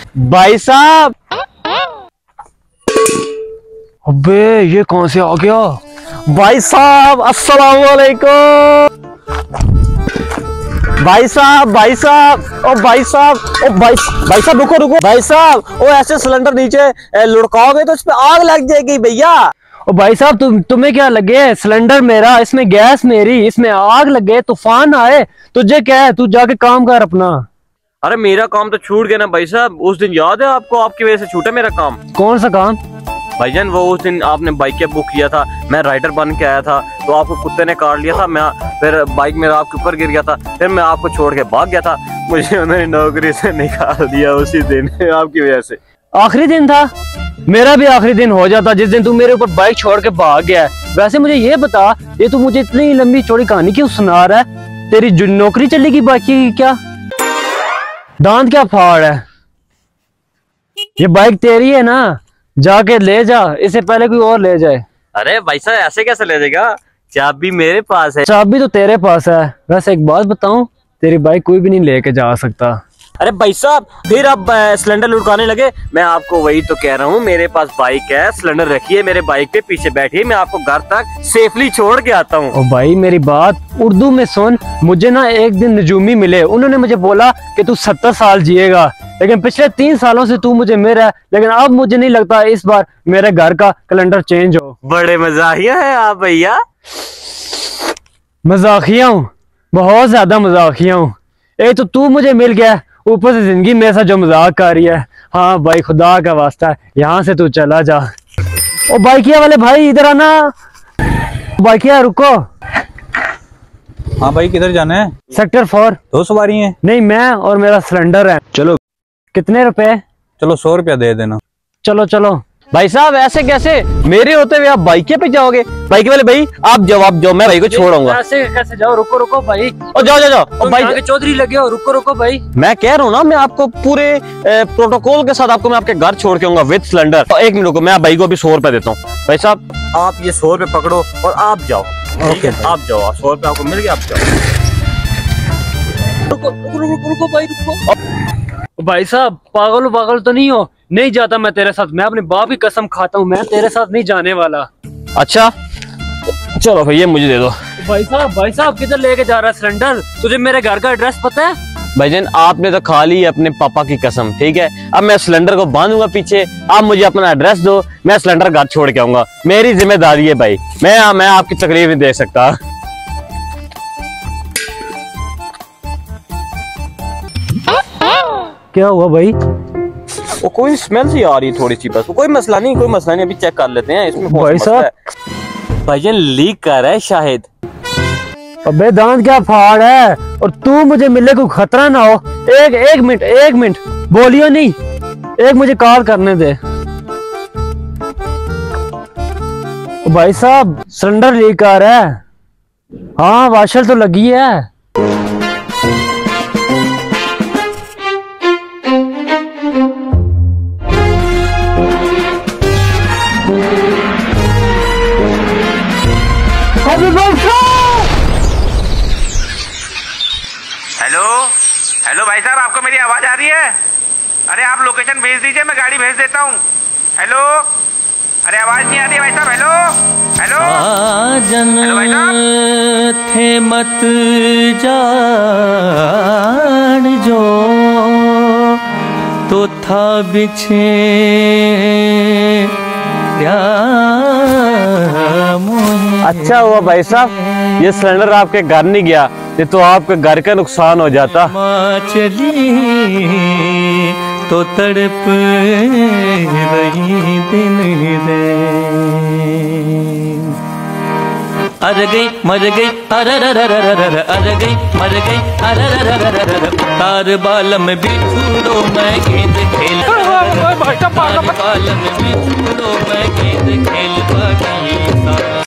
भाई साहब। अबे ये कौन से आ गया? भाई साहब अस्सलाम वालेकुम। भाई साहब, भाई साहब, ओ भाई साहब, ओ भाई साहब रुको रुको भाई साहब। ओ ऐसे सिलेंडर नीचे लुढ़काओगे तो इस पे आग लग जाएगी भैया। ओ भाई साहब तुम्हें क्या लगे? सिलेंडर मेरा, इसमें गैस मेरी, इसमें आग लगे, तूफान आए, तुझे क्या है? तू जाके काम कर अपना। अरे मेरा काम तो छूट गया ना भाई साहब। उस दिन याद है आपको? आपकी वजह से छूटा मेरा काम। कौन सा काम? भाईजान वो उस दिन आपने बाइक कैब बुक किया था, मैं राइडर बन के आया था, तो आपको कुत्ते ने काट लिया था, मैं फिर बाइक मेरा आपके ऊपर गिर गया था, फिर मैं आपको छोड़ के भाग गया था, मुझे उन्होंने नौकरी से निकाल दिया उसी दिन आपकी वजह से। आखिरी दिन था? मेरा भी आखिरी दिन हो जाता जिस दिन तू मेरे ऊपर बाइक छोड़ के भाग गया है। वैसे मुझे ये बता, ये तू मुझे इतनी लंबी चौड़ी कहानी क्यों सुना रहा है? तेरी जो नौकरी चलेगी बाकी की क्या? दांत क्या फाड़ है? ये बाइक तेरी है ना, जाके ले जा, इससे पहले कोई और ले जाए। अरे भाई साहब ऐसे कैसे ले जाएगा? चाबी मेरे पास है। चाबी तो तेरे पास है। वैसे एक बात बताऊं, तेरी बाइक कोई भी नहीं लेके जा सकता। अरे भाई साहब फिर अब सिलेंडर लुढ़काने लगे। मैं आपको वही तो कह रहा हूँ, मेरे पास बाइक है, सिलेंडर रखिए मेरे बाइक पे, पीछे बैठिए, मैं आपको घर तक सेफली छोड़ के आता हूँ। ओ भाई मेरी बात उर्दू में सुन। मुझे ना एक दिन नजूमी मिले, उन्होंने मुझे बोला कि तू 70 साल जिएगा, लेकिन पिछले 3 सालों से तू मुझे मिल रहा है, लेकिन अब मुझे नहीं लगता इस बार मेरे घर का कैलेंडर चेंज हो। बड़े मजाकिया है आप भैया। मजाकिया हूँ, बहुत ज्यादा मजाकिया हूँ। एक तो तू मुझे मिल गया, ऊपर से जिंदगी मेरे साथ जो मजाक कर रही है। हाँ भाई खुदा का वास्ता है, यहाँ से तू चला जा। ओ बाइकिया वाले भाई इधर आना। बाइकिया रुको। हाँ भाई किधर जाना है? सेक्टर 4। 2 सवारी हैं? नहीं, मैं और मेरा सिलेंडर है। चलो। कितने रुपए? चलो 100 रुपया दे देना। चलो चलो। भाई साहब ऐसे कैसे? मेरे होते हुए आप बाइक पे जाओगे? बाइक वाले भाई आप जाओ, आप जाओ, मैं भाई को छोड़ूंगा। ऐसे कैसे जाओ? रुको रुको भाई। और जाओ जाओ जाओ भाई, चौधरी लगे हो। रुको रुको भाई, मैं कह रहा हूँ ना, मैं आपको पूरे प्रोटोकॉल के साथ आपको मैं आपके घर छोड़ के आऊंगा विद सिलेंडर। तो 1 मिनट रुको, मैं भाई को अभी 100 रुपए देता हूँ। भाई साहब आप ये 100 रुपए पकड़ो और आप जाओ। ठीक है आप जाओ, 100 रुपए आपको मिल गया, आप जाओ। रुको रुको रुको रुको भाई रुको। भाई साहब पागल तो नहीं हो? नहीं जाता मैं तेरे साथ, मैं अपने बाप की कसम खाता हूँ, मैं तेरे साथ नहीं जाने वाला। अच्छा चलो भैया मुझे दे दो। भाई साहब किधर लेके जा रहा है सिलेंडर? तुझे मेरे घर का एड्रेस पता है? भाईजान आपने तो खा ली अपने पापा की कसम, ठीक है? अब मैं सिलेंडर को बांधूंगा पीछे, आप मुझे अपना एड्रेस दो, मैं सिलेंडर घर छोड़ के आऊंगा, मेरी जिम्मेदारी है भाई। मैं आपकी तकलीफ नहीं दे सकता। क्या हुआ भाई? वो कोई स्मेल सी आ रही है थोड़ी सी, बस कोई मसला नहीं, अभी चेक कर लेते हैं इसमें। भाई साहब भाईजान लीक कर रहा है शायद। अबे दांत क्या फाड़ है? और तू मुझे मिलने को खतरा ना हो। एक मिनट बोलियो नहीं, एक मुझे कॉल करने दे। भाई साहब सिलेंडर लीक आ रहा है। हाँ वाशर तो लगी है। हेलो भाई साहब, आपको मेरी आवाज आ रही है? अरे आप लोकेशन भेज दीजिए, मैं गाड़ी भेज देता हूँ। हेलो, अरे आवाज नहीं आ रही है भाई साहब। हेलो हेलो हेलो भाई साहब। थे मत जान जो तो था बिछे अच्छा हुआ भाई साहब ये सिलेंडर आपके घर नहीं गया, ये तो आपके घर का नुकसान हो जाता। चली तो तड़प रही दिन रे। अर गई मर गई अर गई मर गई तार बालम बिछुड़ो मैं गेंद खेल तार बालम बिछुड़ो मैं गेंद खेल